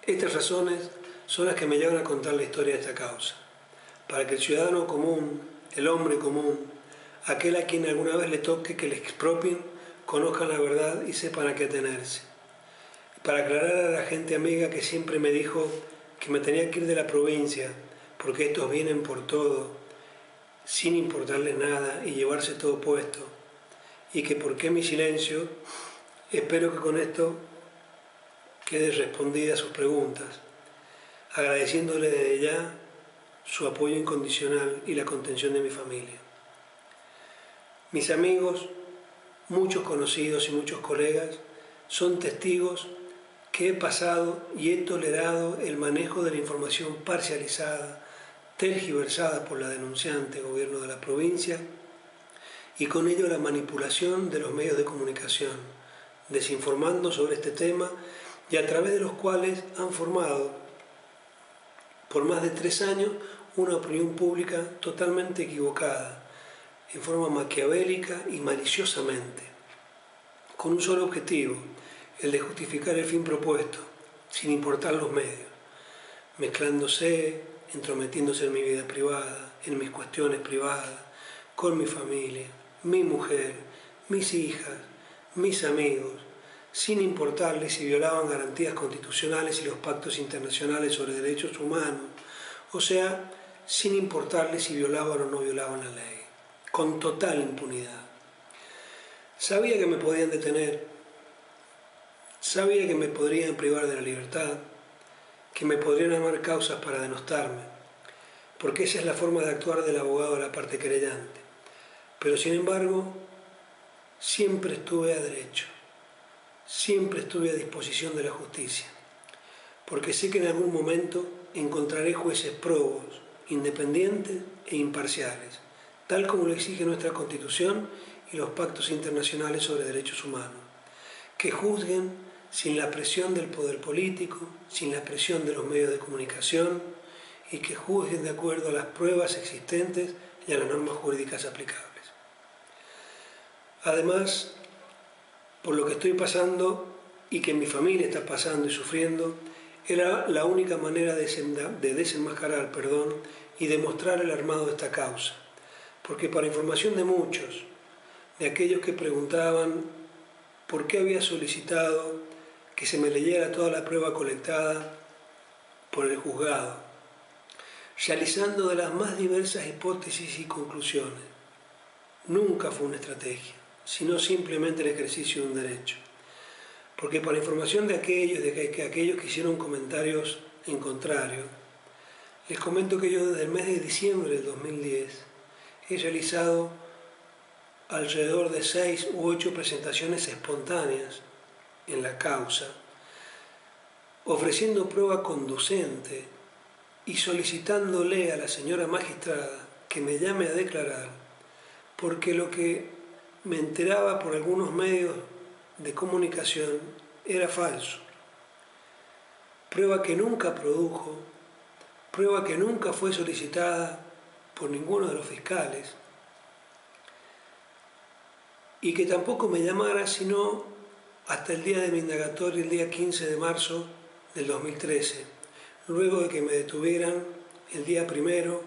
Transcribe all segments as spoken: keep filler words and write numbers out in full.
Estas razones son las que me llevan a contar la historia de esta causa, para que el ciudadano común, el hombre común, aquel a quien alguna vez le toque que le expropien, conozcan la verdad y sepan a qué atenerse. Para aclarar a la gente amiga que siempre me dijo que me tenía que ir de la provincia, porque estos vienen por todo, sin importarles nada y llevarse todo puesto, y que por qué mi silencio, espero que con esto quede respondida a sus preguntas, agradeciéndole desde ya su apoyo incondicional y la contención de mi familia. Mis amigos, muchos conocidos y muchos colegas, son testigos que he pasado y he tolerado el manejo de la información parcializada, tergiversada por la denunciante gobierno de la provincia, y con ello la manipulación de los medios de comunicación, desinformando sobre este tema y a través de los cuales han formado por más de tres años una opinión pública totalmente equivocada, en forma maquiavélica y maliciosamente, con un solo objetivo, el de justificar el fin propuesto, sin importar los medios, mezclándose, entrometiéndose en mi vida privada, en mis cuestiones privadas, con mi familia, mi mujer, mis hijas, mis amigos, sin importarles si violaban garantías constitucionales y los pactos internacionales sobre derechos humanos, o sea, sin importarles si violaban o no violaban la ley, con total impunidad. Sabía que me podían detener, sabía que me podrían privar de la libertad, que me podrían armar causas para denostarme, porque esa es la forma de actuar del abogado de la parte querellante. Pero sin embargo, siempre estuve a derecho, siempre estuve a disposición de la justicia, porque sé que en algún momento encontraré jueces probos, independientes e imparciales, tal como lo exige nuestra Constitución y los pactos internacionales sobre derechos humanos, que juzguen sin la presión del poder político, sin la presión de los medios de comunicación, y que juzguen de acuerdo a las pruebas existentes y a las normas jurídicas aplicables. Además, por lo que estoy pasando y que mi familia está pasando y sufriendo, era la única manera de desenmascarar perdón, y demostrar el armado de esta causa, porque para información de muchos, de aquellos que preguntaban por qué había solicitado que se me leyera toda la prueba colectada por el juzgado, realizando de las más diversas hipótesis y conclusiones, nunca fue una estrategia, sino simplemente el ejercicio de un derecho. Porque para información de aquellos, de que, que aquellos que hicieron comentarios en contrario, les comento que yo desde el mes de diciembre del dos mil diez he realizado alrededor de seis u ocho presentaciones espontáneas en la causa, ofreciendo prueba conducente y solicitándole a la señora magistrada que me llame a declarar, porque lo que me enteraba por algunos medios de comunicación era falso. Prueba que nunca produjo, prueba que nunca fue solicitada por ninguno de los fiscales, y que tampoco me llamara sino hasta el día de mi indagatoria, el día quince de marzo del dos mil trece, luego de que me detuvieran el día primero,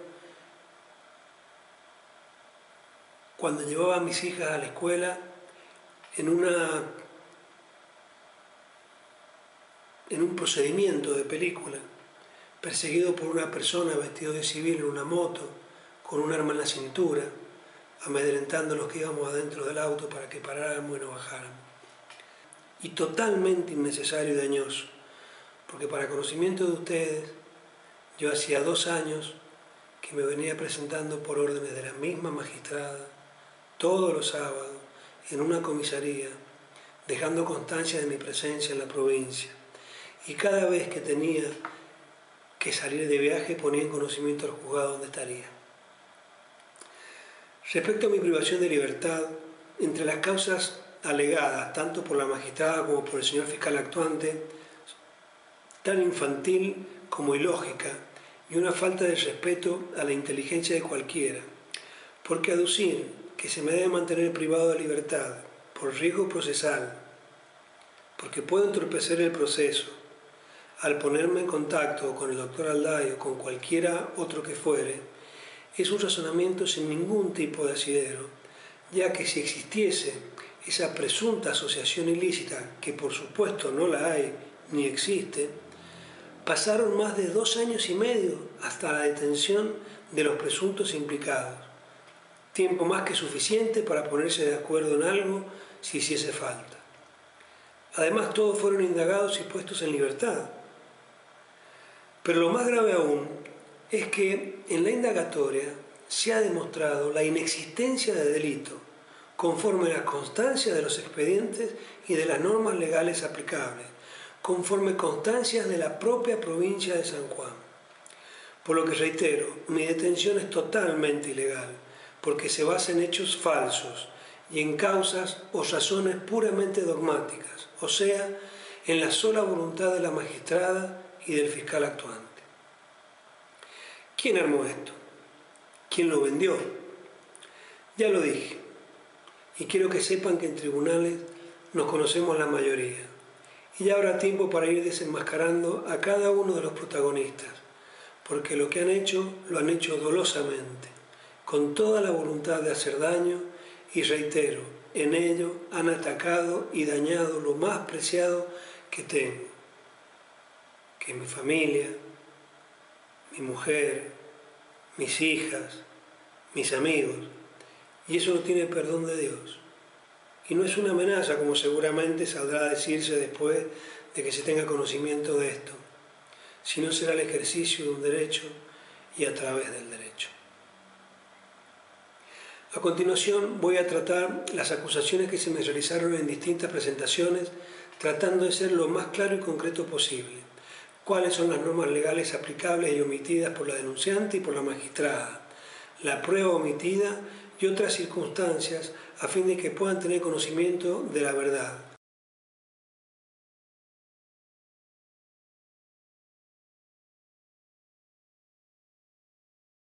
cuando llevaba a mis hijas a la escuela en, una, en un procedimiento de película, perseguido por una persona vestido de civil en una moto, con un arma en la cintura, amedrentando a los que íbamos adentro del auto para que paráramos y no bajáramos. Y totalmente innecesario y dañoso, porque para conocimiento de ustedes, yo hacía dos años que me venía presentando por órdenes de la misma magistrada, todos los sábados, en una comisaría, dejando constancia de mi presencia en la provincia. Y cada vez que tenía que salir de viaje ponía en conocimiento al juzgado dónde estaría. Respecto a mi privación de libertad, entre las causas alegadas, tanto por la magistrada como por el señor fiscal actuante, tan infantil como ilógica, y una falta de respeto a la inteligencia de cualquiera, porque aducir que se me debe mantener privado de libertad por riesgo procesal, porque puedo entorpecer el proceso, al ponerme en contacto con el doctor Alday o con cualquiera otro que fuere, es un razonamiento sin ningún tipo de asidero, ya que si existiese esa presunta asociación ilícita, que por supuesto no la hay ni existe, pasaron más de dos años y medio hasta la detención de los presuntos implicados, tiempo más que suficiente para ponerse de acuerdo en algo si hiciese falta. Además, todos fueron indagados y puestos en libertad. Pero lo más grave aún es que en la indagatoria se ha demostrado la inexistencia de delito, conforme a la constancia de los expedientes y de las normas legales aplicables, conforme constancias de la propia provincia de San Juan. Por lo que reitero, mi detención es totalmente ilegal, porque se basa en hechos falsos y en causas o razones puramente dogmáticas, o sea, en la sola voluntad de la magistrada y del fiscal actuante. ¿Quién armó esto? ¿Quién lo vendió? Ya lo dije, y quiero que sepan que en tribunales nos conocemos la mayoría, y ya habrá tiempo para ir desenmascarando a cada uno de los protagonistas, porque lo que han hecho, lo han hecho dolosamente, con toda la voluntad de hacer daño, y reitero, en ello han atacado y dañado lo más preciado que tengo, que es mi familia, mi mujer, mis hijas, mis amigos, y eso no tiene perdón de Dios. Y no es una amenaza, como seguramente saldrá a decirse después de que se tenga conocimiento de esto, sino será el ejercicio de un derecho y a través del derecho. A continuación voy a tratar las acusaciones que se me realizaron en distintas presentaciones, tratando de ser lo más claro y concreto posible. Cuáles son las normas legales aplicables y omitidas por la denunciante y por la magistrada, la prueba omitida y otras circunstancias a fin de que puedan tener conocimiento de la verdad.